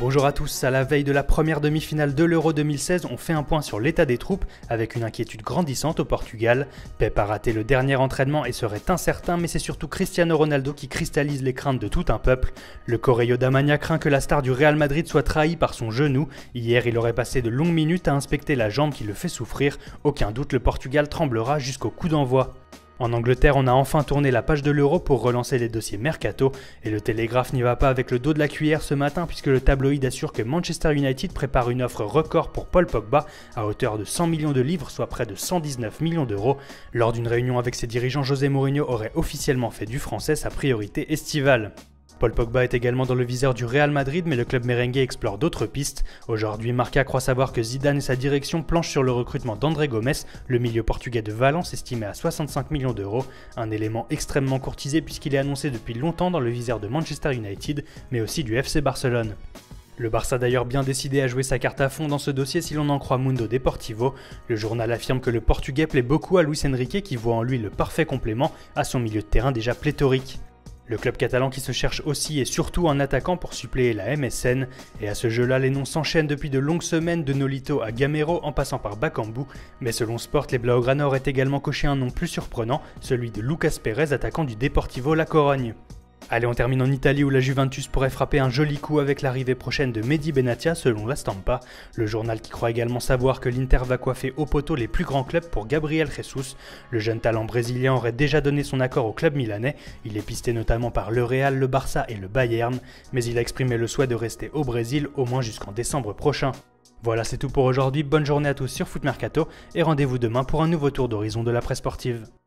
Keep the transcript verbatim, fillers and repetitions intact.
Bonjour à tous, à la veille de la première demi-finale de l'Euro deux mille seize, on fait un point sur l'état des troupes avec une inquiétude grandissante au Portugal. Pep a raté le dernier entraînement et serait incertain, mais c'est surtout Cristiano Ronaldo qui cristallise les craintes de tout un peuple. Le Correio da Manhã craint que la star du Real Madrid soit trahie par son genou. Hier, il aurait passé de longues minutes à inspecter la jambe qui le fait souffrir. Aucun doute, le Portugal tremblera jusqu'au coup d'envoi. En Angleterre, on a enfin tourné la page de l'Euro pour relancer les dossiers Mercato, et le Télégraphe n'y va pas avec le dos de la cuillère ce matin puisque le tabloïd assure que Manchester United prépare une offre record pour Paul Pogba à hauteur de cent millions de livres, soit près de cent dix-neuf millions d'euros. Lors d'une réunion avec ses dirigeants, José Mourinho aurait officiellement fait du français sa priorité estivale. Paul Pogba est également dans le viseur du Real Madrid, mais le club merengue explore d'autres pistes. Aujourd'hui, Marca croit savoir que Zidane et sa direction planchent sur le recrutement d'André Gomes, le milieu portugais de Valence estimé à soixante-cinq millions d'euros. Un élément extrêmement courtisé puisqu'il est annoncé depuis longtemps dans le viseur de Manchester United, mais aussi du F C Barcelone. Le Barça a d'ailleurs bien décidé à jouer sa carte à fond dans ce dossier si l'on en croit Mundo Deportivo. Le journal affirme que le Portugais plaît beaucoup à Luis Enrique qui voit en lui le parfait complément à son milieu de terrain déjà pléthorique. Le club catalan qui se cherche aussi et surtout un attaquant pour suppléer la M S N, et à ce jeu-là les noms s'enchaînent depuis de longues semaines de Nolito à Gamero en passant par Bakambu, mais selon Sport, les Blaugrana auraient également coché un nom plus surprenant, celui de Lucas Pérez, attaquant du Deportivo La Corogne. Allez, on termine en Italie où la Juventus pourrait frapper un joli coup avec l'arrivée prochaine de Mehdi Benatia selon la Stampa, le journal qui croit également savoir que l'Inter va coiffer au poteau les plus grands clubs pour Gabriel Jesus. Le jeune talent brésilien aurait déjà donné son accord au club milanais, il est pisté notamment par le Real, le Barça et le Bayern, mais il a exprimé le souhait de rester au Brésil au moins jusqu'en décembre prochain. Voilà, c'est tout pour aujourd'hui, bonne journée à tous sur Foot Mercato et rendez-vous demain pour un nouveau tour d'horizon de la presse sportive.